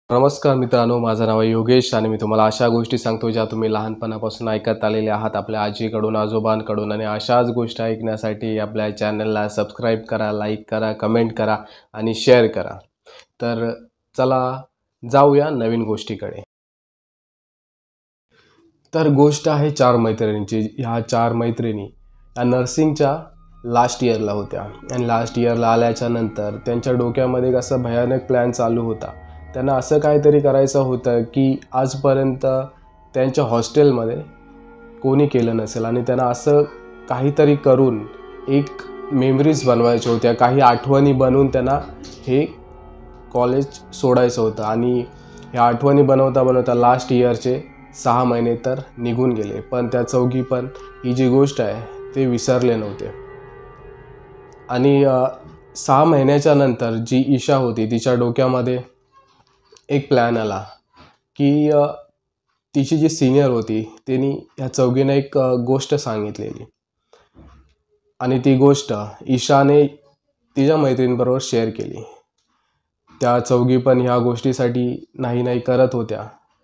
नमस्कार मित्रांनो, माझं नाव आहे योगेश आणि मी तुम्हाला अशा गोष्टी सांगतो ज्या तुम्ही लहानपणापासून ऐकत आलेले आहात आपल्या आजीकडून, आजोबांकडून. आणि अशाच गोष्टी ऐकण्यासाठी आपल्या चॅनलला सबस्क्राईब करा, लाईक करा, कमेंट करा आणि शेअर करा. तर चला जाऊया नवीन गोष्टीकडे. तर गोष्ट आहे 4 मैत्रिणींची. ह्या 4 मैत्रिणी या नर्सिंगच्या लास्ट इयरला होत्या आणि लास्ट इयरला आल्याच्या नंतर त्यांच्या डोक्यामध्ये एक असा भयानक प्लॅन चालू होता. त्यांना असं काहीतरी करायचं होतं की आजपर्यंत त्यांच्या हॉस्टेलमध्ये कोणी केलं नसेल आणि त्यांना असं काहीतरी करून एक मेमरीज बनवायच्या होत्या, काही आठवणी बनवून त्यांना हे कॉलेज सोडायचं होतं. आणि ह्या आठवणी बनवता बनवता लास्ट इयरचे 6 महिने तर निघून गेले, पण त्या चौघी पण ही जी गोष्ट आहे ते विसरले नव्हते. आणि 6 महिन्याच्या नंतर जी ईशा होती तिच्या डोक्यामध्ये एक प्लॅन आला की तिची जी सिनियर होती तिने ह्या चौघींना एक गोष्ट सांगितलेली आणि ती गोष्ट ईशाने तिच्या मैत्रिणींबरोबर शेअर केली. त्या चौघी पण ह्या गोष्टीसाठी नाही करत होत्या,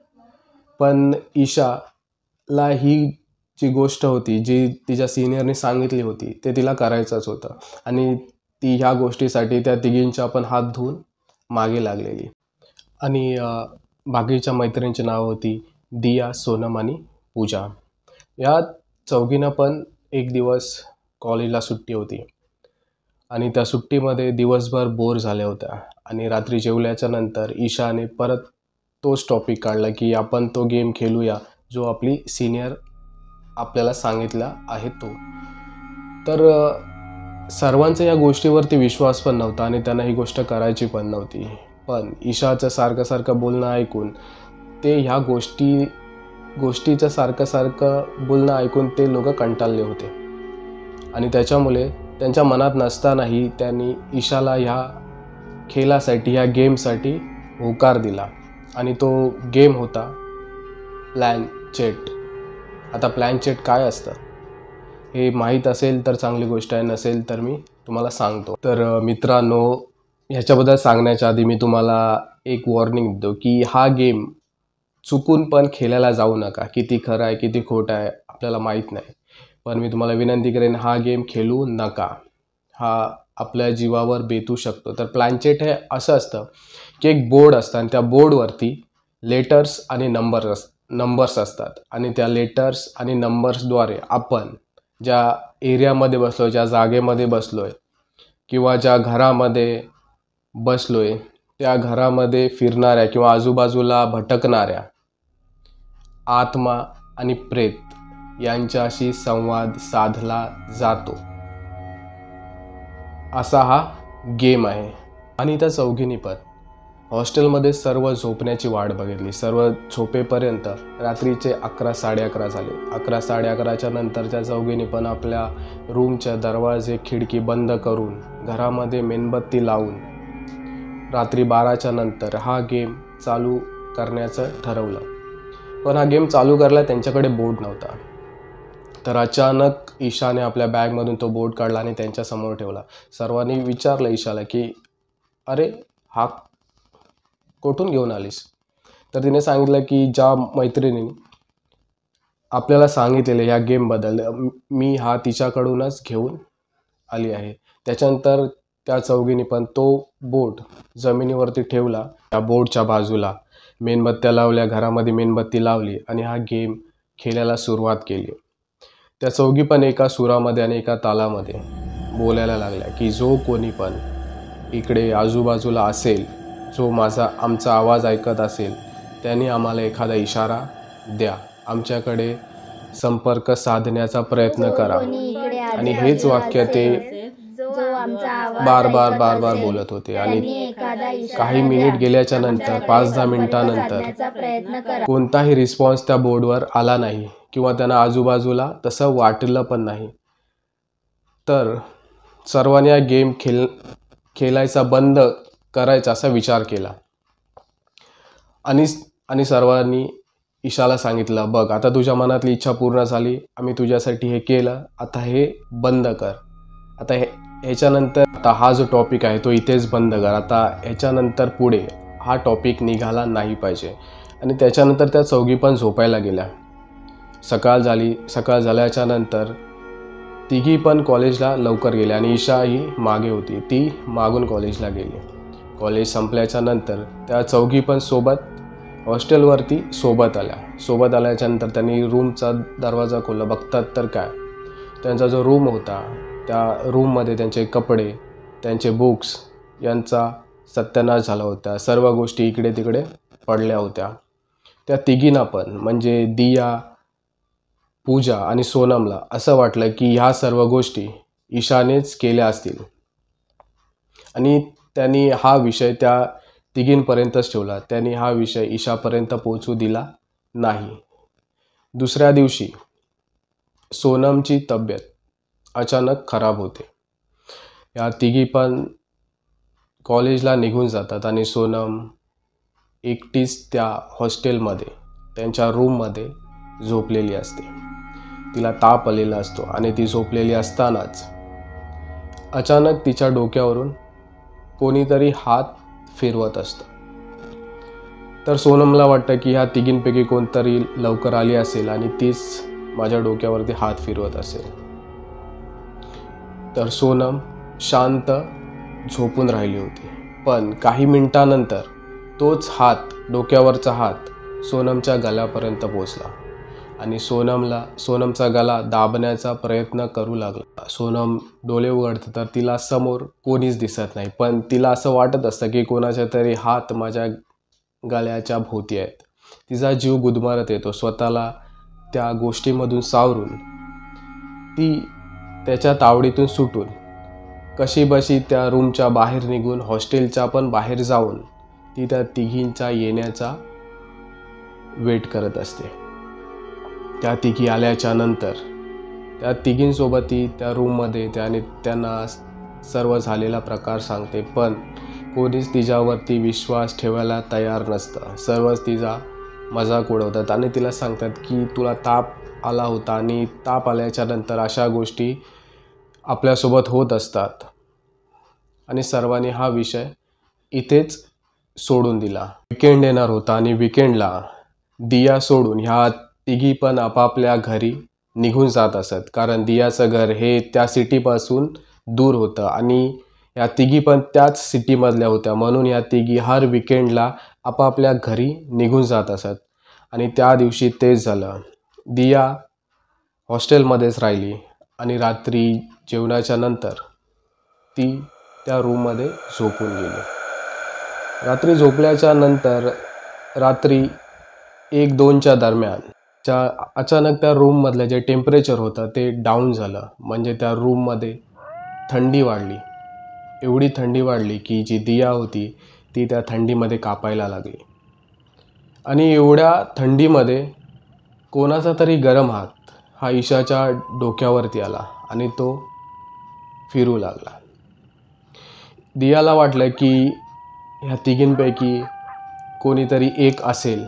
पण ईशाला ही जी गोष्ट होती जी तिच्या सिनियरने सांगितली होती ते तिला करायचंच होतं आणि ती ह्या गोष्टीसाठी त्या तिघींच्या पण हात धुवून मागे लागलेली. आणि बाकीच्या मैत्रिणींची नाव होती दिया, सोनम आणि पूजा. या चौघींना पण एक दिवस कॉलेजला सुट्टी होती आणि त्या सुट्टीमध्ये दिवसभर बोर झाल्या होत्या आणि रात्री जेवल्याच्या नंतर ईशाने परत तोच टॉपिक काढला की आपण तो गेम खेळूया जो आपली सिनियर आपल्याला सांगितला आहे तो. तर सर्वांचा या गोष्टीवरती विश्वास पण नव्हता आणि त्यांना ही गोष्ट करायची पण नव्हती. पण ईशाचं सारखं बोलणं ऐकून ते ह्या गोष्टीचं सारखं बोलणं ऐकून ते लोक कंटाळले होते आणि त्याच्यामुळे त्यांच्या मनात नसतानाही त्यांनी ईशाला ह्या खेळासाठी, ह्या गेमसाठी होकार दिला आणि तो गेम होता प्लॅन चेट. आता प्लॅन चेट काय असतं हे माहीत असेल तर चांगली गोष्ट आहे, नसेल तर मी तुम्हाला सांगतो. तर मित्रांनो, ह्याच्याबद्दल सांगण्याच्या आधी मी तुम्हाला एक वॉर्निंग देतो की हा गेम चुकून पण खेळायला जाऊ नका. किती खरं आहे किती खोटं आहे आपल्याला माहीत नाही, पण मी तुम्हाला विनंती करेन हा गेम खेळू नका. हा आपल्या जीवावर बेतू शकतो. तर प्लॅनचेट हे असं असतं की एक बोर्ड असतं आणि त्या बोर्डवरती लेटर्स आणि नंबर्स असतात आणि त्या लेटर्स आणि नंबर्सद्वारे आपण ज्या एरियामध्ये बसलो, ज्या जागेमध्ये बसलो आहे किंवा ज्या घरामध्ये बसलो आहे त्या घरामध्ये फिरणाऱ्या किंवा आजूबाजूला भटकणाऱ्या आत्मा आणि प्रेत यांच्याशी संवाद साधला जातो, असा हा गेम आहे. आणि त्या चौघींनी पण हॉस्टेलमध्ये सर्व झोपण्याची वाट बघितली. सर्व झोपेपर्यंत रात्रीचे 11, 11:30 झाले. 11, 11:30च्या नंतरच्या चौघींनी पण आपल्या रूमच्या दरवाजे खिडकी बंद करून घरामध्ये मेणबत्ती लावून रात्री 12च्या नंतर हा गेम चालू करण्याचं ठरवलं. पण हा गेम चालू करायला त्यांच्याकडे बोर्ड नव्हता. तर अचानक ईशाने आपल्या बॅगमधून तो बोर्ड काढला आणि त्यांच्यासमोर ठेवला. सर्वांनी विचारलं ईशाला की अरे हा कुठून घेऊन आलीस? तर तिने सांगितलं की ज्या मैत्रिणीने आपल्याला सांगितलेलं ह्या गेमबद्दल मी हा तिच्याकडूनच घेऊन आली आहे. त्याच्यानंतर त्या चौघींनी पण तो बोर्ड जमिनीवरती ठेवला. त्या बोर्डच्या बाजूला मेणबत्त्या लावल्या, घरामध्ये मेणबत्ती लावली आणि हा गेम खेळायला सुरुवात केली. त्या चौघी पण एका सुरामध्ये आणि एका तालामध्ये बोलायला लागल्या की जो कोणी पण इकडे आजूबाजूला असेल, जो आमचा आवाज ऐकत असेल त्यांनी आम्हाला एखादा इशारा द्या, आमच्याकडे संपर्क साधण्याचा प्रयत्न करा. आणि हेच वाक्य ते बार बार बोलत होते. आणि काही मिनिट गेल्याच्या नंतर 5-10 मिनिटानंतर कोणताही रिस्पॉन्स त्या बोर्डवर आला नाही किंवा त्यांना आजूबाजूला तसं वाटलं पण नाही. तर सर्वांनी हा गेम खेळायचा बंद करायचा असा विचार केला आणि सर्वांनी ईशाला सांगितलं, बघ आता तुझ्या मनातली इच्छा पूर्ण झाली, आम्ही तुझ्यासाठी हे केलं, आता हे बंद कर. आता ह्याच्यानंतर आता हा जो टॉपिक आहे तो इथेच बंद कर. आता ह्याच्यानंतर पुढे हा टॉपिक निघाला नाही पाहिजे. आणि त्याच्यानंतर त्या चौघी पण झोपायला गेल्या. सकाळ झाल्याच्या नंतर तिघी पण कॉलेजला लवकर गेल्या आणि ईशा ही मागे होती, ती मागून कॉलेजला गेली. कॉलेज संपल्याच्या नंतर त्या चौघी पण हॉस्टेलवरती सोबत आल्याच्या नंतर त्यांनी रूमचा दरवाजा खोलला. बघतात तर काय, त्यांचा जो रूम होता त्या रूममध्ये त्यांचे कपडे, त्यांचे बुक्स यांचा सत्यानाश झाला होता. सर्व गोष्टी इकडे तिकडे पडल्या होत्या. त्या तिघींना पण म्हणजे दिया, पूजा आणि सोनमला असं वाटलं की ह्या सर्व गोष्टी ईशानेच केल्या असतील आणि त्यांनी हा विषय त्या तिघींपर्यंतच ठेवला. त्यांनी हा विषय ईशापर्यंत पोहोचू दिला नाही. दुसऱ्या दिवशी सोनमची तब्येत अचानक खराब होते. या तिघी पण कॉलेजला निघून जातात आणि सोनम एकटीच त्या हॉस्टेलमध्ये त्यांच्या रूममध्ये झोपलेली असते. तिला ताप आलेला असतो आणि ती झोपलेली असतानाच अचानक तिच्या डोक्यावरून कोणीतरी हात फिरवत असतं. तर सोनमला वाटतं की ह्या तिघींपैकी कोणतरी लवकर आली असेल आणि तीच माझ्या डोक्यावरती हात फिरवत असेल. तर सोनम शांत झोपून राहिली होती. पण काही मिनिटानंतर तोच डोक्यावरचा हात सोनमच्या गळ्यापर्यंत पोचला आणि सोनमचा गळा दाबण्याचा प्रयत्न करू लागला. सोनम डोळे उघडते तर तिला समोर कोणीच दिसत नाही, पण तिला असं वाटत असतं की कोणाचा तरी हात माझ्या गळ्याच्या भोवती आहेत. तिचा जीव गुदमरत येतो. स्वतःला त्या गोष्टीमधून सावरून ती त्याच्या तावडीतून सुटून कशीबशी त्या रूमच्या बाहेर निघून हॉस्टेलच्या पण बाहेर जाऊन ती त्या तिघींच्या येण्याचा वेट करत असते. त्या तिघी आल्याच्या नंतर त्या तिघींसोबत ती त्या रूममध्ये त्याने त्यांना सर्व झालेला प्रकार सांगते. पण कोणीच तिच्यावरती विश्वास ठेवायला तयार नसतं. सर्वच तिचा मजाक उडवतात आणि तिला सांगतात की तुला ताप आला होता आणि ताप आल्याच्या नंतर अशा गोष्टी आपल्यासोबत होत असतात. आणि सर्वांनी हा विषय इथेच सोडून दिला. विकेंड येणार होता आणि विकेंडला दिया सोडून ह्या तिघी पण आपापल्या घरी निघून जात असत. कारण दियाचं घर हे त्या सिटीपासून दूर होतं आणि ह्या तिघी पण त्याच सिटीमधल्या होत्या. म्हणून ह्या तिघी हर विकेंडला आपापल्या घरी निघून जात असत. आणि त्या दिवशी तेच झालं. दिया हॉस्टेलमध्येच राहिली आणि रात्री जेवणाच्या नंतर ती त्या रूममध्ये झोपून गेली. रात्री झोपल्याच्या नंतर रात्री 1-2च्या दरम्यान अचानक त्या रूममधलं जे टेम्परेचर होतं ते डाऊन झालं. म्हणजे त्या रूममध्ये थंडी वाढली. एवढी थंडी वाढली की जी दिया होती ती त्या थंडीमध्ये कापायला लागली. आणि एवढ्या थंडीमध्ये कोणाचा तरी गरम हात हा ईशाच्या डोक्यावरती आला आणि तो फिरू लागला. दियाला वाटलं की ह्या तिघींपैकी कोणीतरी एक असेल.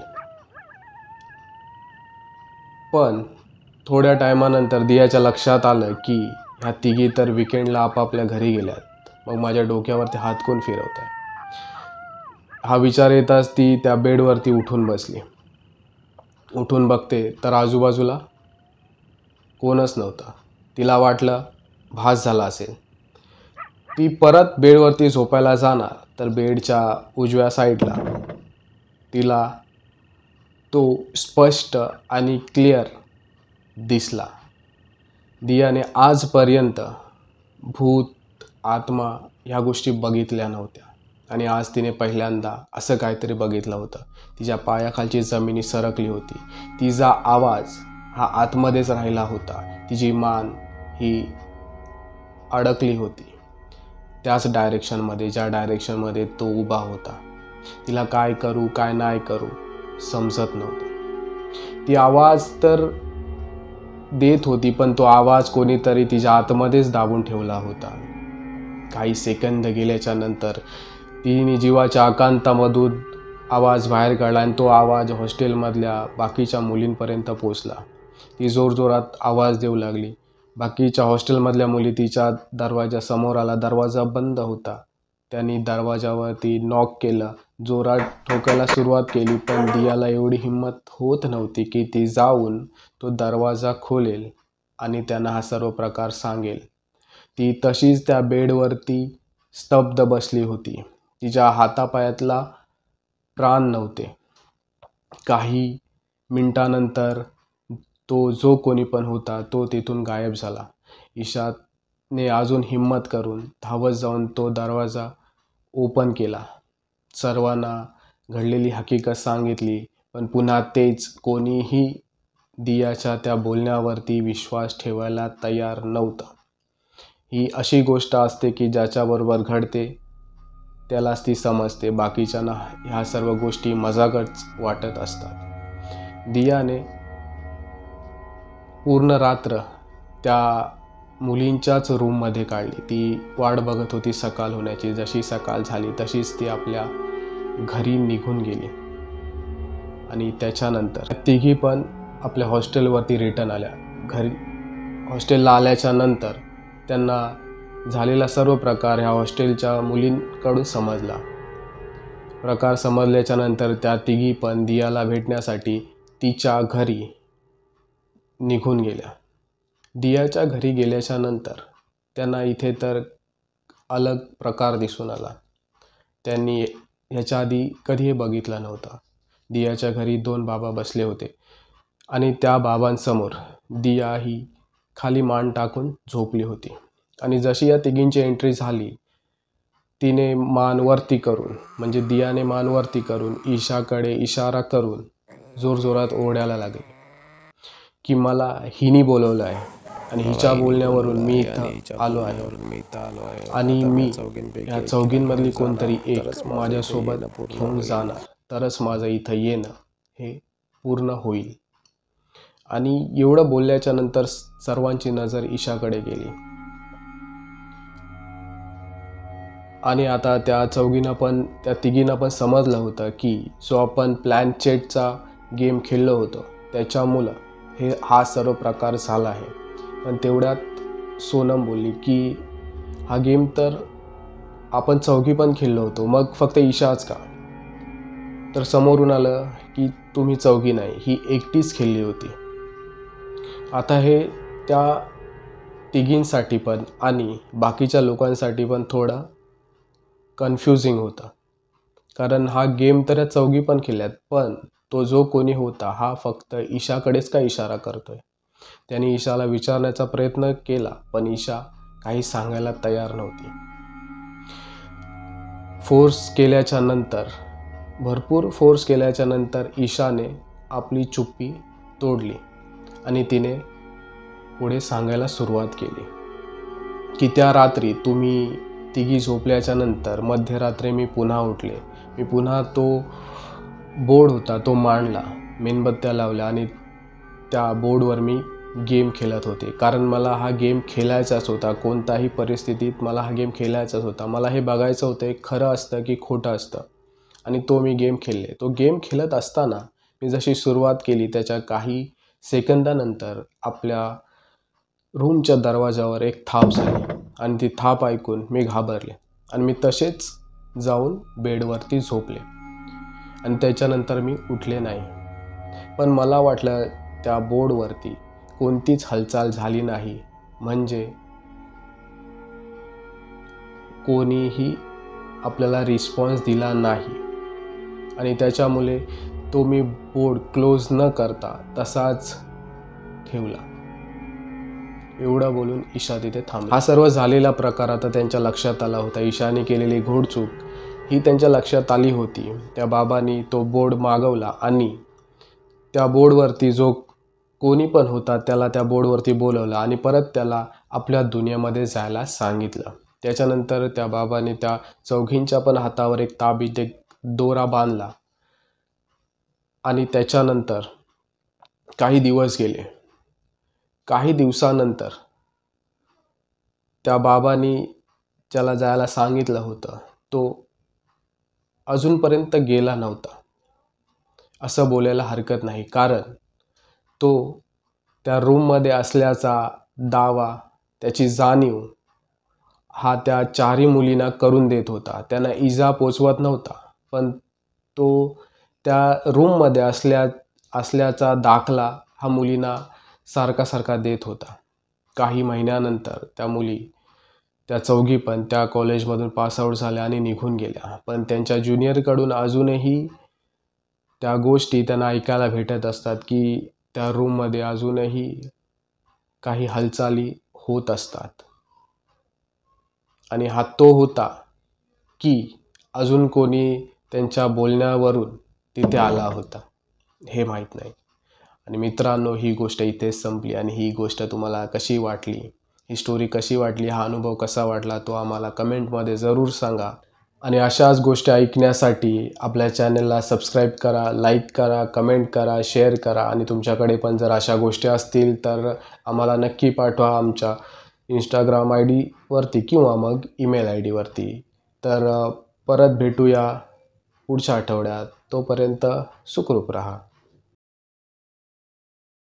पण थोड्या टायमानंतर दियाच्या लक्षात आलं की ह्या तिघी तर विकेंडला आपापल्या घरी गेल्यात. मग माझ्या डोक्यावरती हात कोण फिरवत आहे, हा विचार येताच ती त्या बेडवरती उठून बसली. उठून बघते तर आजूबाजूला कोणच नव्हतं. तिला वाटलं भास झाला असेल. ती परत बेडवरती झोपायला जाणार तर बेडच्या उजव्या साईडला तिला तो स्पष्ट आणि क्लिअर दिसला. दियाने आजपर्यंत भूत, आत्मा ह्या गोष्टी बघितल्या नव्हत्या आणि आज तिने पहिल्यांदा असं काहीतरी बघितलं होतं. तिच्या पायाखालची जमिनी सरकली होती. तिचा आवाज हा आतमध्येच राहिला होता. तिची मान ही अडकली होती त्याच डायरेक्शनमध्ये ज्या डायरेक्शनमध्ये तो उभा होता. तिला काय करू काय नाही करू समजत नव्हतं. ती आवाज तर देत होती पण तो आवाज कोणीतरी तिच्या आतमध्येच दाबून ठेवला होता. काही सेकंद गेल्याच्या नंतर तिने जीवाच्या आकांतामधून आवाज बाहेर काढला आणि तो आवाज हॉस्टेलमधल्या बाकीच्या मुलींपर्यंत पोचला. ती जोरजोरात आवाज देऊ लागली. बाकीच्या हॉस्टेलमधल्या मुली तिच्या दरवाजासमोर आला. दरवाजा बंद होता. त्यांनी दरवाजावरती नॉक केलं. जोरात ठोकायला सुरुवात केली, पण दियाला एवढी हिंमत होत नव्हती की ती जाऊन तो दरवाजा खोलेल आणि त्यांना हा सर्व प्रकार सांगेल. ती तशीच त्या बेडवरती स्तब्ध बसली होती. तिच्या हातापायातला प्राण नव्हते. काही मिनिटानंतर तो जो कोणी पण होता तो तिथून गायब झाला. ईशाने अजून हिंमत करून धावत जाऊन तो दरवाजा ओपन केला. सर्वांना घडलेली हकीकत सांगितली, पण पुन्हा तेच, कोणीही दियाच्या त्या बोलण्यावरती विश्वास ठेवायला तयार नव्हतं. ही अशी गोष्ट असते की ज्याच्याबरोबर घडते त्यालाच ती समजते, बाकीच्यांना ह्या सर्व गोष्टी मजाकच वाटत असतात. दियाने पूर्ण रात्र त्या मुलींच्याच रूममध्ये काढली. ती वाट बघत होती सकाळ होण्याची. जशी सकाळ झाली तशीच ती आपल्या घरी निघून गेली. आणि त्याच्यानंतर तिघी पण आपल्या हॉस्टेलवरती रिटर्न आल्या. घरी हॉस्टेलला आल्याच्या नंतर त्यांना झालेला सर्व प्रकार ह्या हॉस्टेलच्या मुलींकडून समजला. प्रकार समजल्याच्या नंतर त्या तिघी पण दियाला भेटण्यासाठी तिच्या घरी निघून गेल्या. दियाच्या घरी गेल्याच्या नंतर त्यांना इथे तर अलग प्रकार दिसून आला. त्यांनी ह्याच्या आधी कधीही बघितला नव्हता. दियाच्या घरी 2 बाबा बसले होते आणि त्या बाबांसमोर दिया ही खाली मान टाकून झोपली होती. आणि जशी या तिघींची एंट्री झाली, तिने मान वरती करून, म्हणजे दियाने मान वरती करून ईशाकडे इशारा करून जोरजोरात ओरडायला लागली की मला हिनी बोलवलं आहे आणि हिच्या बोलण्यावरून मी इथं आलो आहे आणि मी या चौघींमधली कोणतरी एक माझ्यासोबत घेऊन जाणार, तरच माझं इथं येणं हे पूर्ण होईल. आणि एवढं बोलल्याच्या नंतर सर्वांची नजर ईशाकडे गेली. आणि आता त्या तिघींना पण समजलं होतं की जो आपण प्लॅन चेटचा गेम खेळलो होतो त्याच्यामुळं हा सर्व प्रकार झाला आहे. पण तेवढ्यात सोनम बोलली की हा गेम तर आपण चौघी पण खेळलो होतो, मग फक्त ईशाच का? तर समोरून आलं की तुम्ही चौघी नाही, ही एकटीच खेळली होती. आता हे त्या तिघींसाठी पण आणि बाकीच्या लोकांसाठी पण थोडं कन्फ्युजिंग होतं, कारण हा गेम तर या चौघी पण खेळल्यात, पण तो जो कोणी होता हा फक्त ईशाकडेच का इशारा करतोय. त्याने ईशाला विचारण्याचा प्रयत्न केला, पण ईशा काही सांगायला तयार नव्हती. भरपूर फोर्स केल्याच्या नंतर ईशाने आपली चुप्पी तोडली आणि तिने पुढे सांगायला सुरुवात केली की त्या रात्री तुम्ही तिघी झोपल्याच्या नंतर मध्यरात्री मी पुन्हा उठले. मी पुन्हा तो बोर्ड होता तो मांडला, मेणबत्त्या लावल्या आणि त्या बोर्डवर मी गेम खेळत होते, कारण मला हा गेम खेळायचाच होता. कोणत्याही परिस्थितीत मला हा गेम खेळायचाच होता. मला हे बघायचं होतं खरं असतं की खोटं असतं, आणि तो मी गेम खेळले. तो गेम खेळत असताना मी जशी सुरुवात केली त्याच्या काही सेकंदानंतर आपल्या रूमच्या दरवाजावर एक थाप झाली आणि ती थाप ऐकून मी घाबरले आणि मी तसेच जाऊन बेडवरती झोपले आणि त्याच्यानंतर मी उठले नाही. पण मला वाटलं त्या बोर्डवरती कोणतीच हालचाल झाली नाही, म्हणजे कोणीही आपल्याला रिस्पॉन्स दिला नाही आणि त्याच्यामुळे तो मी बोर्ड क्लोज न करता तसाच ठेवला. एवढं बोलून ईशा तिथे थांबली. हा सर्व झालेला प्रकार आता त्यांच्या लक्षात आला होता. ईशाने केलेली घोडचूक ही त्यांच्या लक्षात आली होती. त्या बाबांनी तो बोर्ड मागवला आणि त्या बोर्डवरती जो कोणी पण होता त्याला त्या बोर्डवरती बोलवलं आणि परत त्याला आपल्या दुनियामध्ये जायला सांगितलं. त्याच्यानंतर त्या बाबाने त्या चौघींच्या पण हातावर एक ताबीत, एक दोरा बांधला आणि त्याच्यानंतर काही दिवस गेले. काही दिवसानंतर त्या बाबांनी ज्याला जायला सांगितलं होतं तो अजूनपर्यंत गेला नव्हता असं बोलायला हरकत नाही, कारण तो त्या रूममध्ये असल्याचा दावा, त्याची जाणीव हा त्या 4ही मुलींना करून देत होता. त्यांना इजा पोचवत नव्हता, पण तो त्या रूममध्ये असल्याचा दाखला हा मुलींना सारखा देत होता. काही महिन्यानंतर त्या चौघी पण त्या कॉलेजमधून पासआउट झाल्या आणि निघून गेल्या. पण त्यांच्या ज्युनियरकडून अजूनही त्या गोष्टी त्यांना ऐकायला भेटत असतात की त्या रूममध्ये अजूनही काही हालचाली होत असतात. आणि हा तो होता की अजून कोणी त्यांच्या बोलण्यावरून तिथे आला होता हे माहीत नाही. आणि मित्रांनो, ही गोष्ट इथेच संपली. आणि ही गोष्ट तुम्हाला कशी वाटली, ही स्टोरी कशी वाटली, हा अनुभव कसा वाटला, तो आम्हाला कमेंटमध्ये जरूर सांगा. आणि अशाच गोष्टी ऐकण्यासाठी आपल्या चॅनलला सबस्क्राईब करा, लाईक करा, कमेंट करा, शेअर करा. आणि तुमच्याकडे पण जर अशा गोष्टी असतील तर आम्हाला नक्की पाठवा आमच्या इंस्टाग्राम ID वरती किंवा मग ईमेल ID वरती. तर परत भेटूया पुढच्या आठवड्यात. तोपर्यंत सुखरूप राहा.